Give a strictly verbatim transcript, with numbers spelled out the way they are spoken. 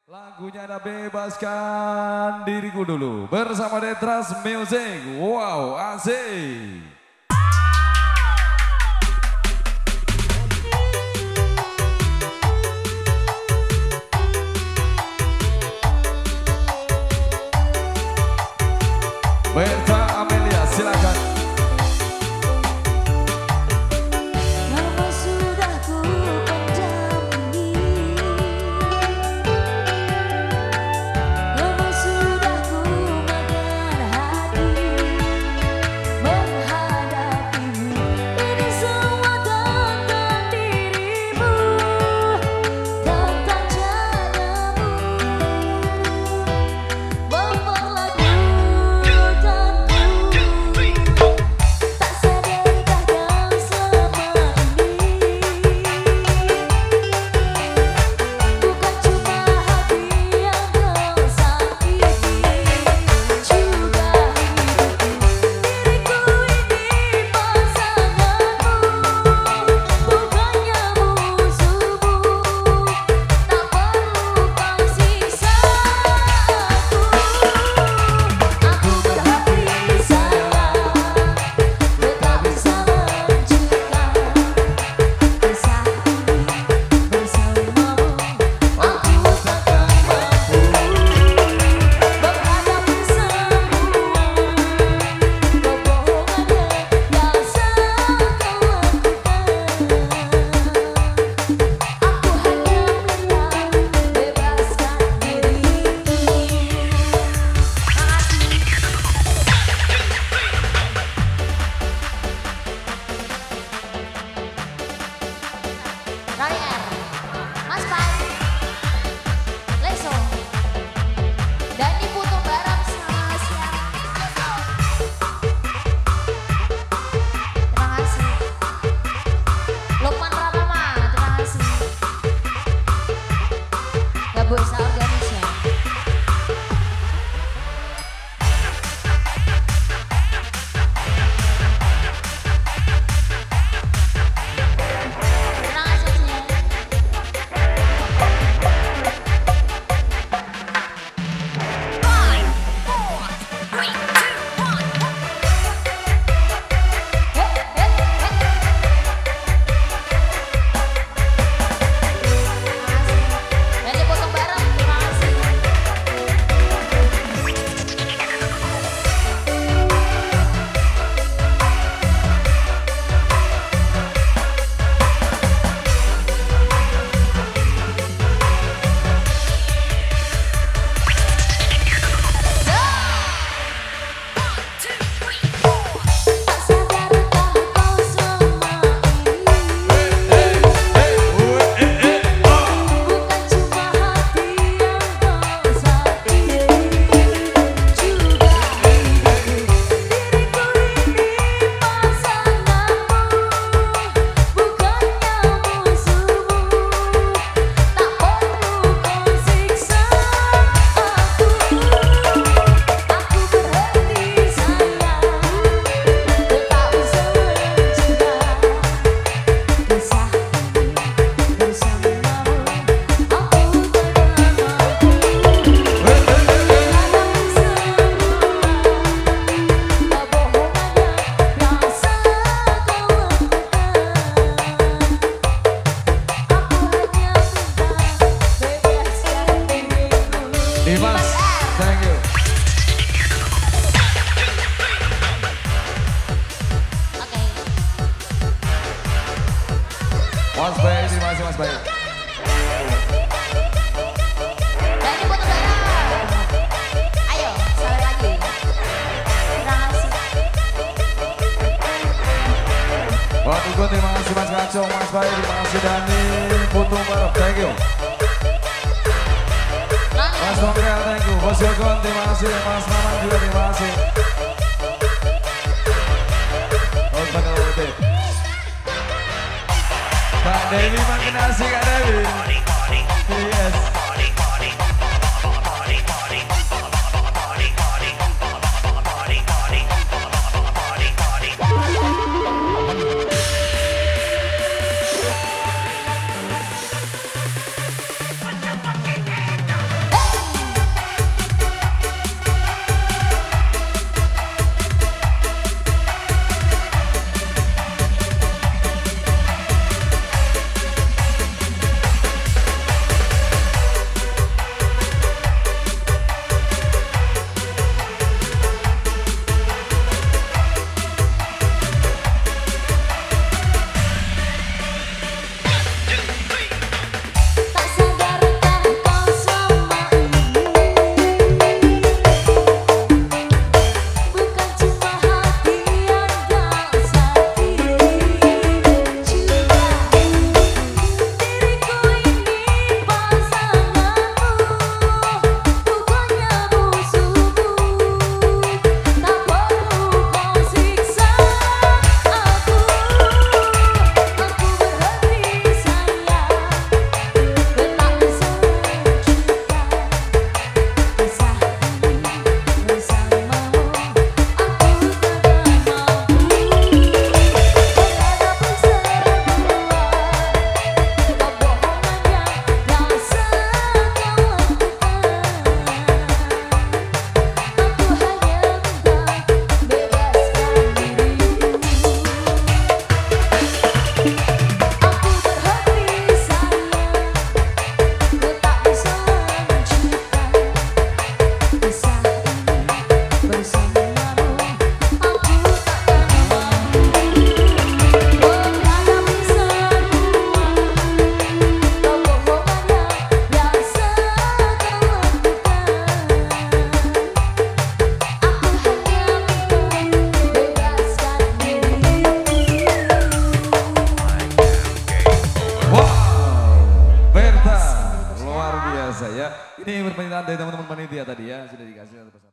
Lagunya ada Bebaskan Diriku Dulu bersama Detras Music. Wow, asik. Berta Amelia, silakan. Dimas, thank you. Oke. Mas Bayu, terima kasih Mas Bayu. Dari Putu Barang. Ayo, sekali lagi. Terima kasih. Buat Ugo, terima kasih Mas Kacung, Mas Bayu, terima kasih Dani, Putu Barang, thank you. Mas Tongkel, thank you. Bos Yogon, terima kasih. Mas Maman juga terima kasih. Oh, benar betul. Kak Dewi makin asik, Kak Dewi. Yes. Ini permintaan dari teman-teman panitia tadi ya, sudah dikasih satu persatu.